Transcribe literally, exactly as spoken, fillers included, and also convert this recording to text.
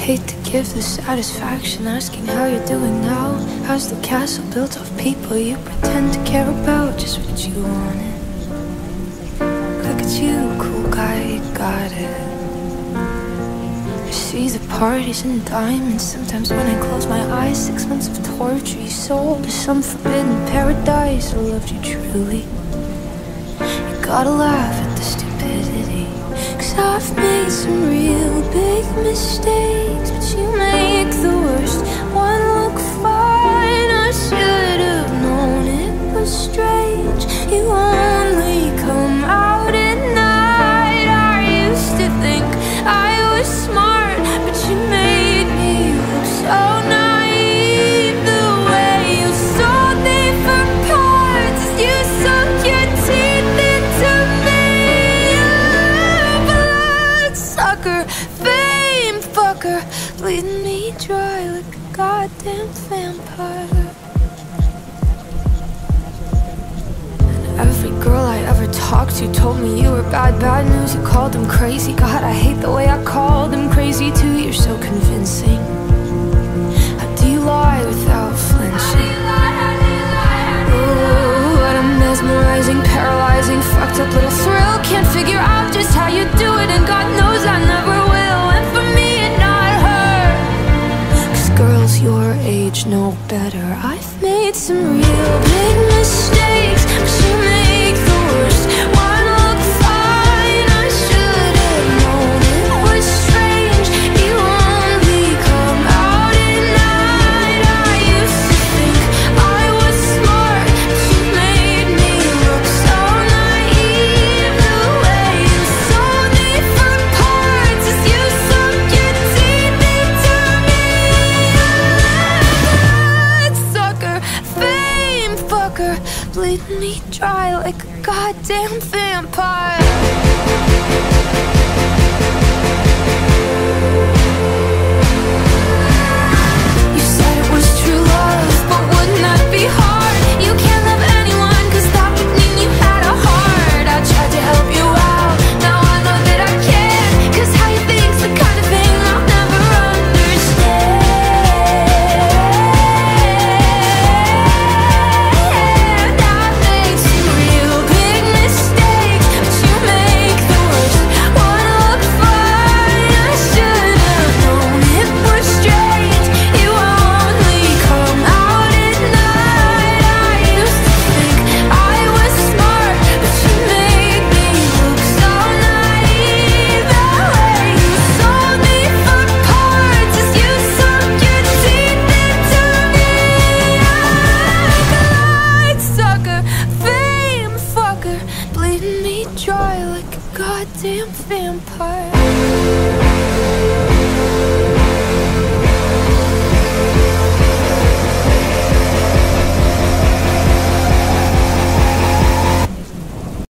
hate to give the satisfaction asking how you're doing now. How's the castle built of people you pretend to care about? Just what you wanted. Look at you, cool guy, you got it. I see the parties and diamonds. Sometimes when I close my eyes, six months of torture you sold to some forbidden paradise. I loved you truly. You gotta laugh at the stupidity, 'cause I've made some real big mistakes, but you make the worst one look fine. I should have known it was strange. You only come out at night. I used to think I was smart, but you made me look so naive. The way you sold me for parts, you sunk your teeth into me. Sucker, fame fucker, bleeding me dry like a goddamn vampire. And every girl I ever talked to told me you were bad, bad news. You called them crazy. God, I hate the way I called them crazy too. You're so convincing. How do you lie without flinching? Oh, what a mesmerizing, paralyzing, fucked up little thrill. Can't figure out just how you do it, and God knows I never will. And for me and not her, 'cause girls your age know better. I've made some real big mistakes, but you make the worst one look fine. I should have known it was strange. You only come out at night. I used to think I was smart, but you made me look so naive. The way you sold me for parts is you sunk your teeth into me. That sucker, fame fucker, bleeding me dry like a goddamn vampire. You said it was true love, but wouldn't that be hard? You can't love anyone, 'cause that would mean you had a heart. I tried to help you out, now I know that I can't, 'cause how you think's the kind of thing I'll never understand. I've made some real big mistakes, but you make the worst one look fine. I should have known it was strange. You only come out at night. I used to think I was smart, but you made me look so naive. The way you sold me for parts is you sunk your teeth into me. Light sucker, fame fucker, bleeding me dry like a goddamn vampire.